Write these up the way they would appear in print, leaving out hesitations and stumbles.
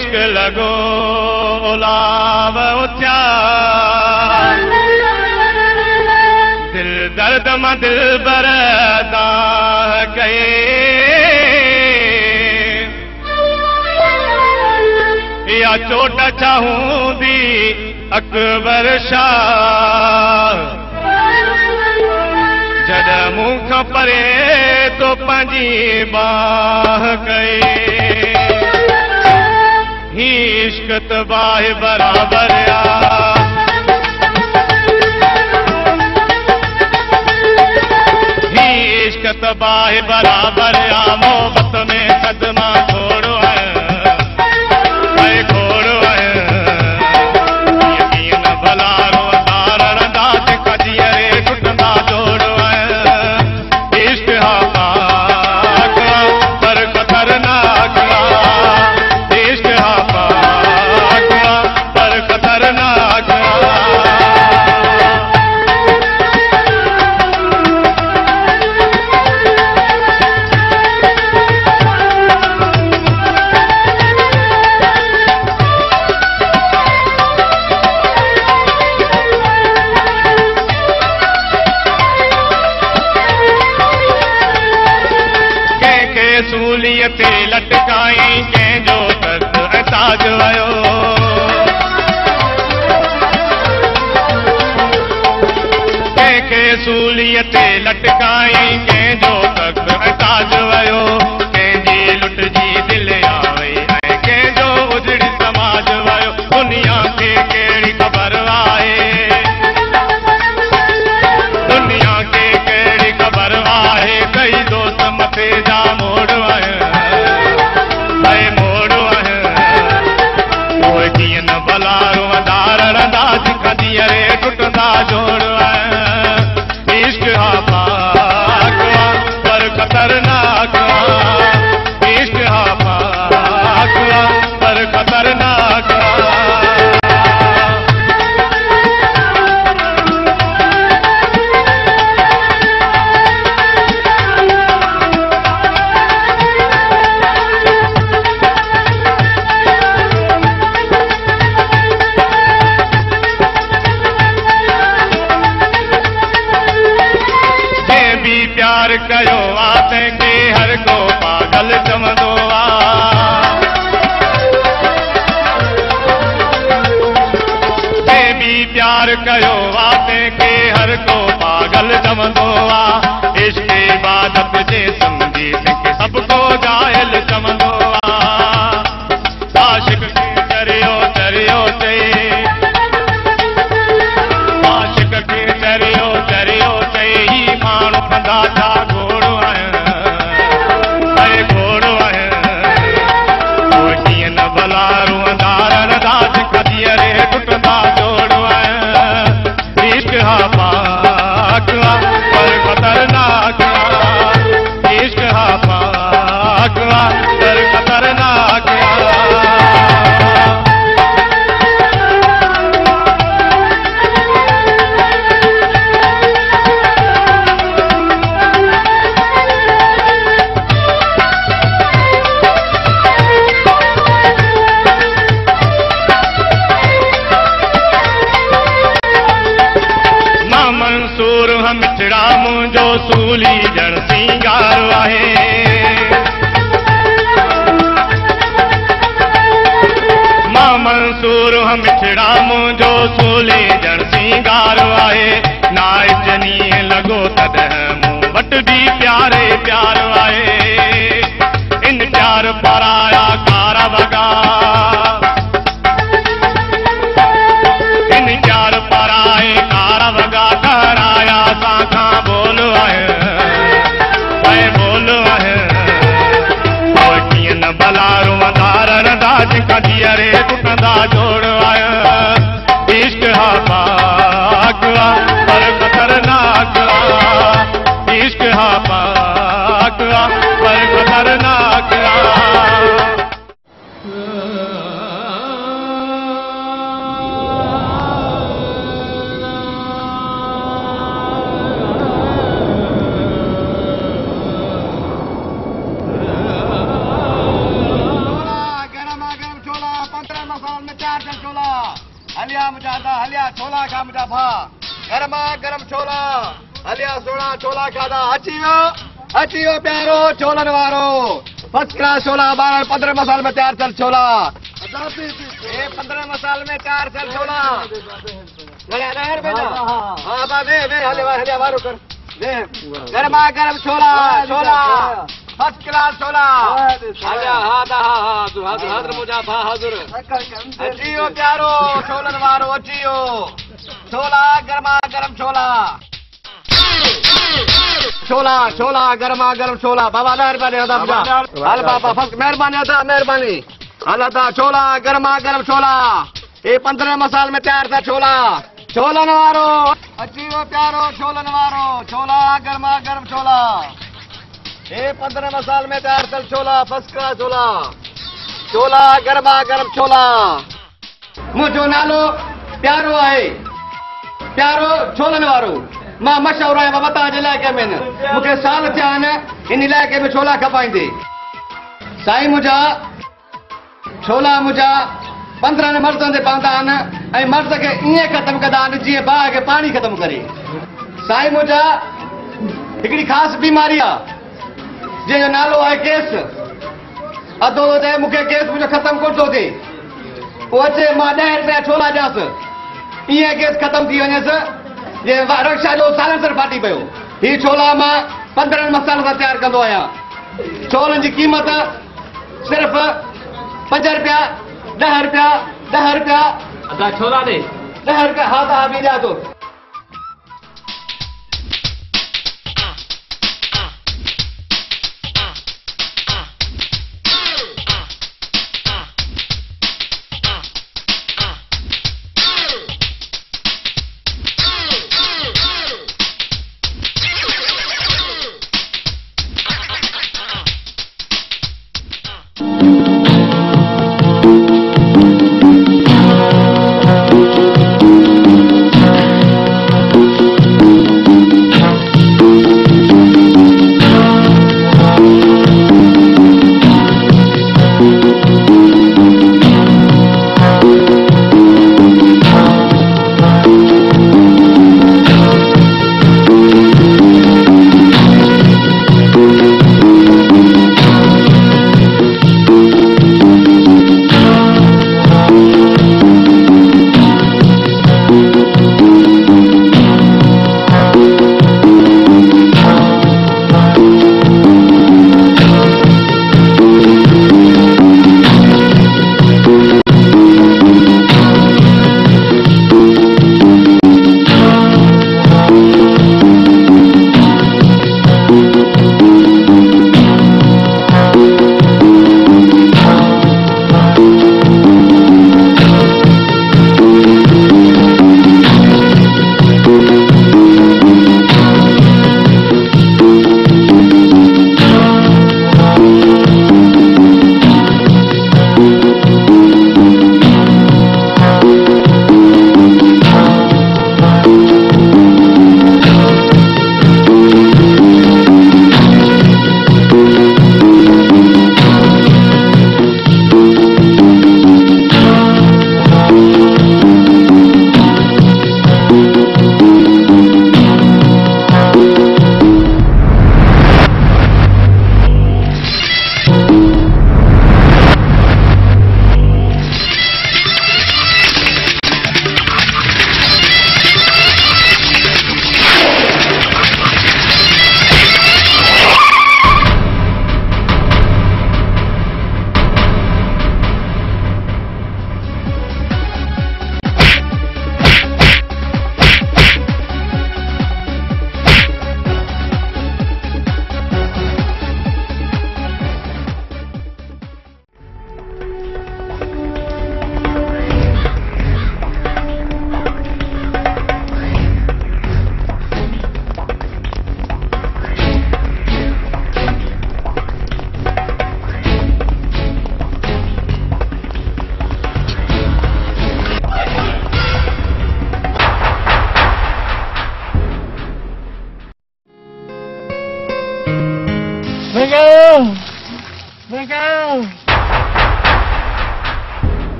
इश्क लगो लाव उथिया दिल दर्द मां दिल बरदा कए या चोट चाहूंदी अकबर शाह जड मूं खां परे तो पंहिंजी बाह कए ही इश्क तबाह बराबर आ ही इश्क तबाह बराबर आ मोहब्बत में कदमा छोड़ो है खोड़ो है यकीन भला रोदार दात कजियरे टुटंदा जोड़ो है इश्क हा पाक पर खतरनाक इश्क हा पाक पर खतरनाक सूलियते लटकाई कंहिंजो तख्त ऐं ताज आयो कंहिंखे सूलियते लटकाई कंहिंजो तख्त ऐं ताज आयो कंहिंजी लुटजी दिलि आ वई ऐं कंहिंजो उजड़ी समाज आयो दुनिया खे कहिड़ी ख़बर आहे दुनिया खे कहिड़ी ख़बर आहे कई दोस्त मथे जा टुटंदा जोड़ इश्क हा पाक पर खतरनाक इश्क हा पाक पर खतरनाक प्यार कयो आ तंहिंखे हर को पागल चवंदो आ जंहिं बि प्यार कयो आ तंहिंखे हर को पागल चवंदो आ इश्क इबादत जे सम्झी तंहिंखे सभु को जाइल चवंदो आ आशिक खे चरियो चरियो चई आशिक खे चरियो चरियो चई ही माण्हू कंदा छा घोड़ो आहे घोड़ो आहे उहे कीअं न भला रुअंदार दास कदियरे टुटंदा जोड़ो आहे इश्क हा पाक पर खतरनाक इश्क हा पाक पर खतरनाक मिठड़ा मुंहिंजो सूली जण सिंगार आहे मां मंसूर मिठड़ा मुंहिंजो सूली जण सिंगार आहे नाचनी लॻो तॾहिं मूं वटि बि प्यारे प्यार आहे इन प्यार पराया कारा वॻा इन प्यार पराए कारा वॻा कराया साखा बोल आहे बोल आहे कीअं न भला रुअंदार दाज कदियरे टुटंदा जोड़ आहे इश्क हा पाक पर खतरनाक इश्क हा पाक पर खतरनाक हलिया मुझादा हलिया छोला खा मुझा भा गरमा गरम छोला हलिया सोना छोला खादा अची वियो प्यारो छोलन वारो फर्स्ट क्लास छोला 12-15 मसाल में तैयार चल छोला 15 मसाल में तैयार चल छोला हाँ बा दे हलिया वारो कर दे गरमा गरम छोला फर्स्ट क्लास छोला हलिया हादर मुझा भा हाजुर अचियो प्यारो छोलन वारो अचियो छोला गरमा गरम छोला गरमा गरम छोला बाबा मेहरबानी अदा हल बाबा फर्स्ट मेहरबानी हल अदा छोला गरमा गरम छोला ये 15 मसाल में तैयार था छोला छोलन वारो अचियो प्यारो छोलन वारो छोला गरमा गरम छोला ये 15 मसाल में तैयार चल छोला फर्स्ट क्लास छोला गरमा गरम छोला मुझो नालो प्यारो है प्यारो छोलन वारो मां मशहूर आहियां बाबा तव्हांजे इलाइक़े में मूंखे साल थिया आहिनि इन इलाइक़े में छोला खपाईंदे साईं मुंहिंजा छोला मुंहिंजा 15 मर्दनि ते पवंदा आहिनि ऐं मर्द खे ईअं ख़तमु कंदा आहिनि जीअं बाहि खे पाणी ख़तमु करे साईं मुंहिंजा हिकिड़ी ख़ासि बीमारी आहे जंहिंजो नालो आहे केस अधो चए मूंखे केस मुंहिंजो ख़तमु कोन थो थिए पोइ अचे मां 10 रुपया छोला ॾियांसि ईअं केस ख़तमु थी वञेसि जे रक्षा जो साइलेंसर फाटी पियो ही छोला मां 15 मसालनि सां तैयार कंदो आहियां छोलनि जी क़ीमत सिर्फ़ 5 रुपया 10 रुपया अदा छोला दे 10 रुपया हा त हा बि ॾियां थो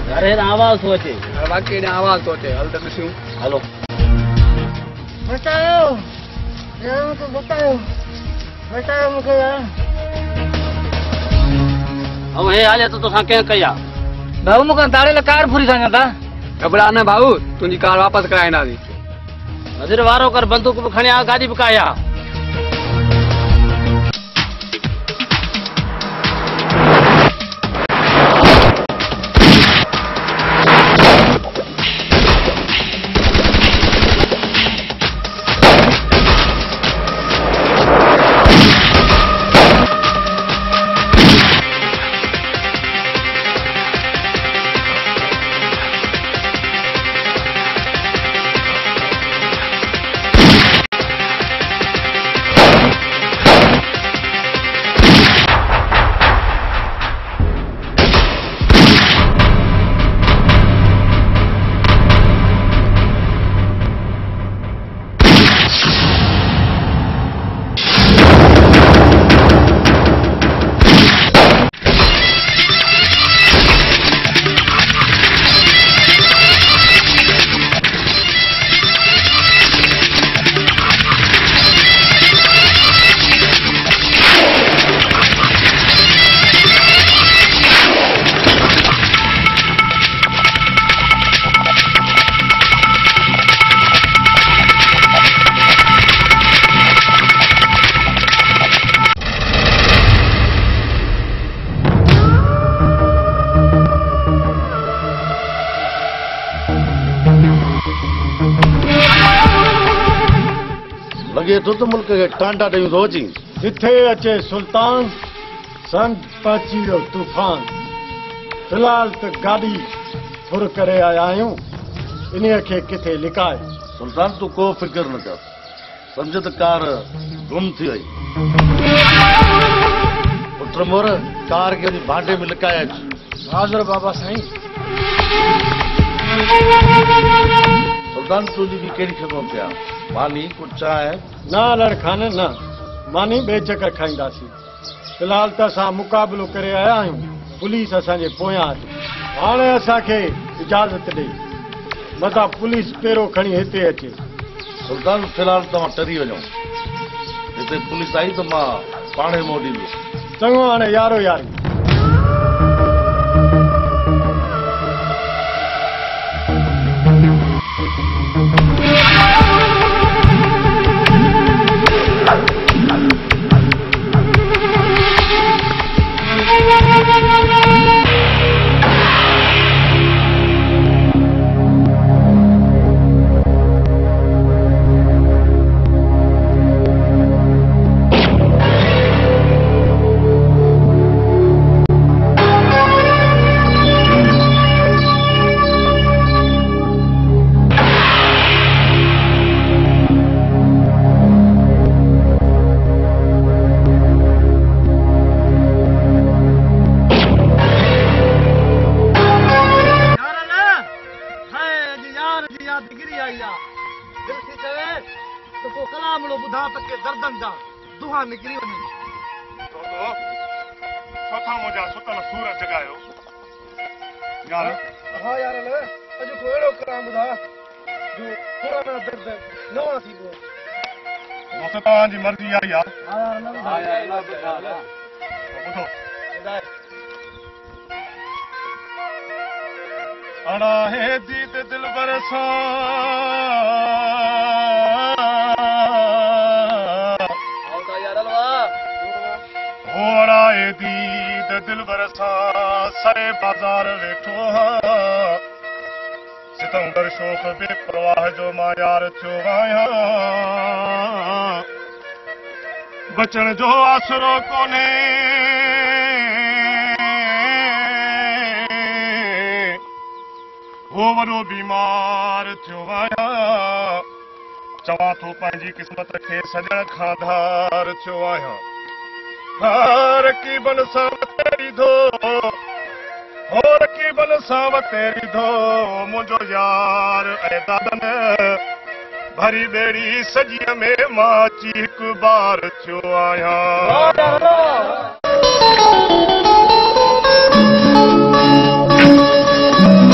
अरे आवाज़ तो अचे। वाकई ने आवाज़ तो अचे। हल त ॾिसूं। हलो। बचायो यार, मूंखे बचायो, बचायो मूंखे यार। ऐं हे हाले त तोसां कंहिं कई आहे? भाऊ मूंखे ताड़े कार पूरी सां था। घबरा न भाऊ, तुंहिंजी कार वापसि कराईंदासीं। नज़र वारो कर, बंदूक बि खणी आ, गाॾी बि काई आ। लगे तो मुल्क के टांडा ॾेयूं थो अची। जिथे अचे सुल्तान संत पची वियो तूफान। फिलहाल त गाॾी फुर करे आया आहियूं, इन्हीअ खे किथे लिकाए। सुल्तान तू को फिक्र न कर, सम्झ त कार गुम थी वई। पुट मोर कार खे वञी भांडे में लिकाए अच। हाज़िर बाबा साईं। सुल्तान तुंहिंजी बि कहिड़ी ख़बर पिया? मानी कुझु चांहि? न लड़खान न, मानी ॿिए चकर खाईंदासीं। फिलहाल त असां मुक़ाबिलो करे आया आहियूं, पुलिस असांजे पोयां आहे। हाणे असांखे इजाज़त ॾे, मथां पुलिस पहिरियों खणी हिते अचे। सुल्तान फिलहाल तव्हां टरी वञो, हिते पुलिस आई त मां पाणे मोड़ींदुसि। चङो, हाणे यारो यारी। निकिरी वञे छा मुंहिंजा सुतल सूर जगायो यार। हा यार, अॼु को अहिड़ो कलाम ॿुधा जो पुराना दर्द नवां थींदो। मूंखे तव्हांजी मर्ज़ी आहे यार। ॿुधो, अड़ा हे दीद दिल बरसा दीद दिल बरसा सरे बाज़ार वेठो सितमगर शोक बेपरवाह जो मां यार थियो आहियां। बचण जो आसरो कोन्हे, हो वॾो बीमार थियो आहियां। चवां थो पंहिंजी क़िस्मत खे सॼण खां धार थियो आहियां। रकीबन सां तेरी धो, हो रकीबन सां तेरी धो, मुंहिंजो यार ऐं दादन भरी ॿेड़ी सॼीअ में मां चीक बार थियो आहियां।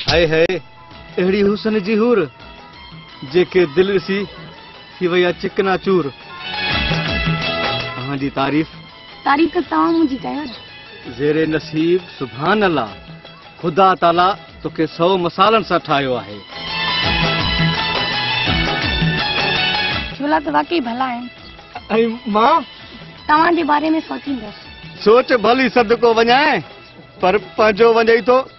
हाय हाय अहिड़ी हुसन जी हूर जेके दिल ॾिसी थी वई आहे चिकना चूर। तव्हांजी तारीफ़ तारीफ़ तव्हां मुंहिंजी कयो न। ज़ेरे नसीब सुभान अल्लाह ख़ुदा ताला तोखे 100 मसालनि सां ठाहियो आहे। छोला त वाकई भला आहिनि। ऐं मां तव्हांजे बारे में सोचींदसि। सोच भली सदको वञाए पर पंहिंजो वञे थो